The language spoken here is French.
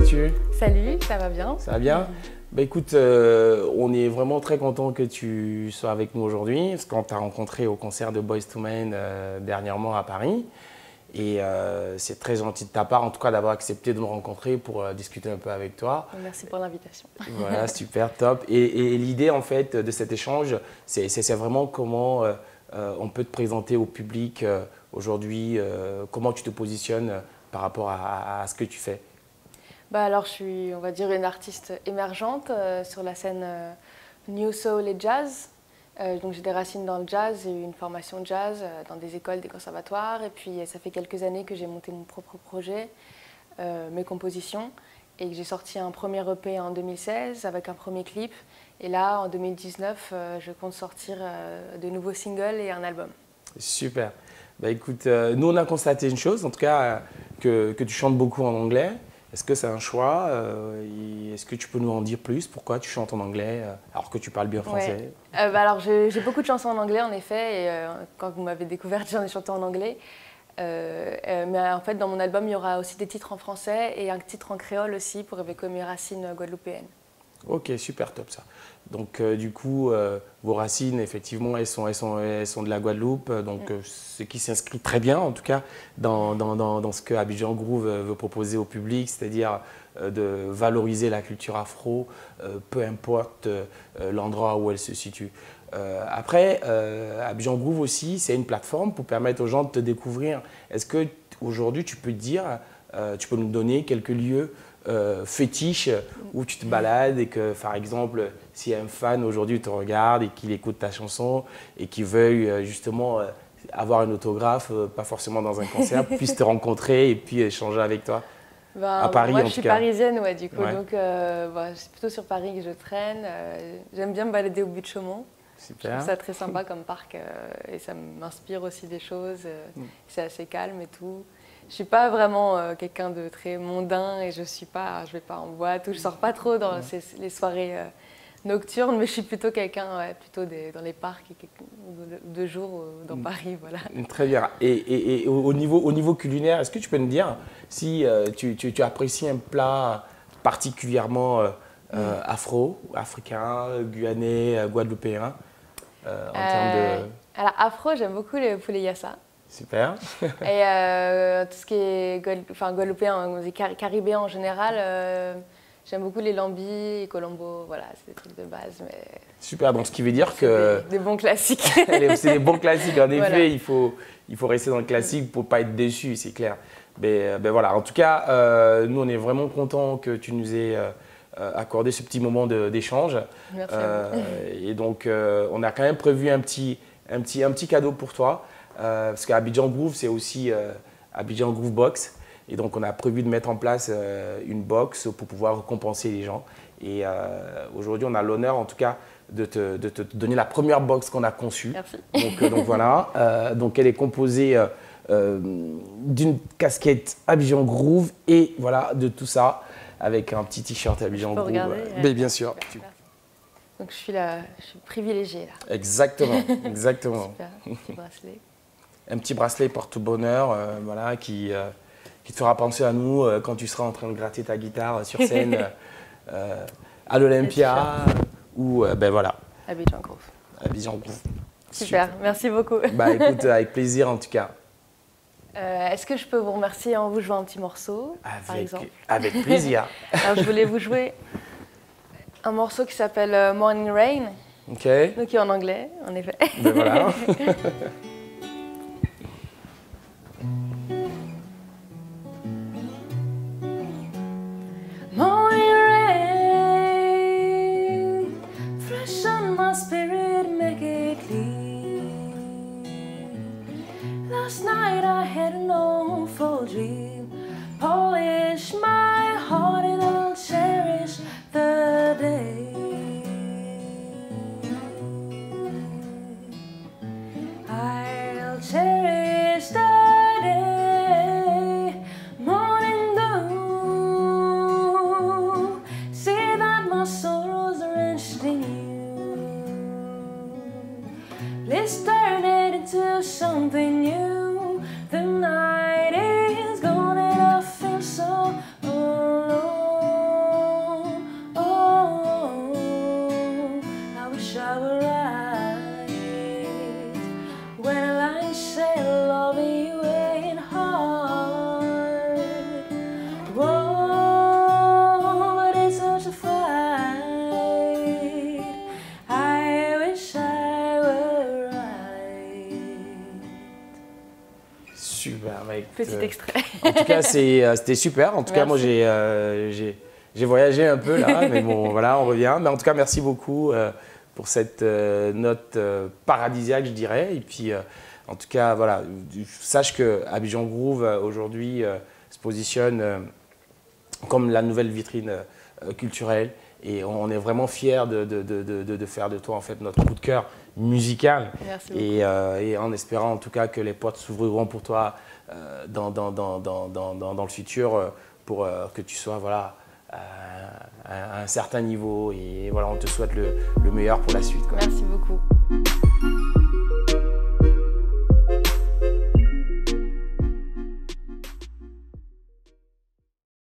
vas-tu? Salut, ça va bien? Ça va bien? Bah écoute, on est vraiment très content que tu sois avec nous aujourd'hui, parce qu'on t'a rencontré au concert de Boyz II Men dernièrement à Paris. Et c'est très gentil de ta part, en tout cas, d'avoir accepté de nous rencontrer pour discuter un peu avec toi. Merci pour l'invitation. Voilà, super, top. Et l'idée, en fait, de cet échange, c'est vraiment comment on peut te présenter au public aujourd'hui, comment tu te positionnes par rapport à ce que tu fais. Bah alors, je suis, on va dire, une artiste émergente sur la scène New Soul et Jazz. Donc j'ai des racines dans le jazz, j'ai eu une formation jazz dans des écoles, des conservatoires. Et puis ça fait quelques années que j'ai monté mon propre projet, mes compositions. Et que j'ai sorti un premier EP en 2016 avec un premier clip. Et là, en 2019, je compte sortir de nouveaux singles et un album. Super. Bah écoute, nous on a constaté une chose, en tout cas, que tu chantes beaucoup en anglais. Est-ce que c'est un choix? Est-ce que tu peux nous en dire plus? Pourquoi tu chantes en anglais alors que tu parles bien français? Bah alors j'ai beaucoup de chansons en anglais en effet, et quand vous m'avez découverte, j'en ai chanté en anglais. Mais en fait, dans mon album, il y aura aussi des titres en français et un titre en créole aussi pour évoquer mes racines guadeloupéennes. Ok, super top ça. Donc du coup, vos racines, effectivement, elles sont de la Guadeloupe, donc ce qui s'inscrit très bien, en tout cas, dans ce que Abidjan Groove veut proposer au public, c'est-à-dire de valoriser la culture afro, peu importe l'endroit où elle se situe. Après, Abidjan Groove aussi, c'est une plateforme pour permettre aux gens de te découvrir. Est-ce que aujourd'hui, tu peux dire, tu peux nous donner quelques lieux fétiche où tu te balades et que, par exemple, si un fan aujourd'hui te regarde et qu'il écoute ta chanson et qu'il veuille justement avoir un autographe, pas forcément dans un concert, puisse te rencontrer et puis échanger avec toi à Paris, moi, en tout cas. je suis parisienne, ouais, du coup, Ouais. donc c'est plutôt sur Paris que je traîne. J'aime bien me balader au but de Chaumont. Super. Je trouve ça très sympa comme parc et ça m'inspire aussi des choses. C'est assez calme et tout. Je suis pas vraiment quelqu'un de très mondain et je vais pas en boîte ou je sors pas trop dans les soirées nocturnes, mais je suis plutôt quelqu'un plutôt dans les parcs de jour dans Paris, voilà. Très bien. Et au niveau culinaire, est-ce que tu peux me dire si tu apprécies un plat particulièrement africain, guyanais, guadeloupéen en termes de... Alors afro, j'aime beaucoup le poulet yassa. Super. Et tout ce qui est guadeloupéen, caribéen en général, j'aime beaucoup les lambis, les colombos, voilà, c'est des trucs de base. Mais super, donc ce qui veut dire que... Des bons classiques. C'est des bons classiques, en effet, Voilà. il faut rester dans le classique pour ne pas être déçu, c'est clair. Ben voilà, en tout cas, nous on est vraiment contents que tu nous aies accordé ce petit moment d'échange. Merci à vous. Et donc on a quand même prévu un petit cadeau pour toi. Parce qu'Abidjan Groove, c'est aussi Abidjan Groove Box. Et donc, on a prévu de mettre en place une box pour pouvoir récompenser les gens. Et aujourd'hui, on a l'honneur, en tout cas, de te donner la première box qu'on a conçue. Merci. Donc voilà. Donc, elle est composée d'une casquette Abidjan Groove et voilà, de tout ça avec un petit t-shirt Abidjan Groove. Regarder, Mais bien sûr. Donc, je suis privilégiée là. Exactement, exactement. Super, petit bracelet. Un petit bracelet porte-bonheur voilà, qui te fera penser à nous quand tu seras en train de gratter ta guitare sur scène à l'Olympia ou ben voilà. Abidjan Groove. Abidjan Groove. Super, merci beaucoup. Bah écoute, avec plaisir en tout cas. Est-ce que je peux vous remercier en vous jouant un petit morceau, par exemple? Avec plaisir. Alors, je voulais vous jouer un morceau qui s'appelle Morning Rain, Ok. donc qui est en anglais, en effet. Ben voilà. Morning rain, fresh on my spirit, make it clean. Last night I had an awful dream, polish my heart and I'll cherish the day. I'll cherish the day. Morning dew, see that my sorrows are drenched in you. Let's turn it into something new. The night is gone and I feel so alone. Super, bah, écoute, Petit extrait. En tout cas, c'était super. En tout cas, moi, j'ai voyagé un peu là, mais bon, voilà, on revient. Mais en tout cas, merci beaucoup pour cette note paradisiaque, je dirais. Et puis, en tout cas, voilà, sache que Abidjan Groove aujourd'hui se positionne comme la nouvelle vitrine culturelle. Et on est vraiment fiers de faire de toi en fait notre coup de cœur musical. Merci beaucoup. Et en espérant en tout cas que les portes s'ouvriront pour toi dans le futur pour que tu sois voilà, à un certain niveau. Et voilà, on te souhaite le meilleur pour la suite, quoi. Merci beaucoup.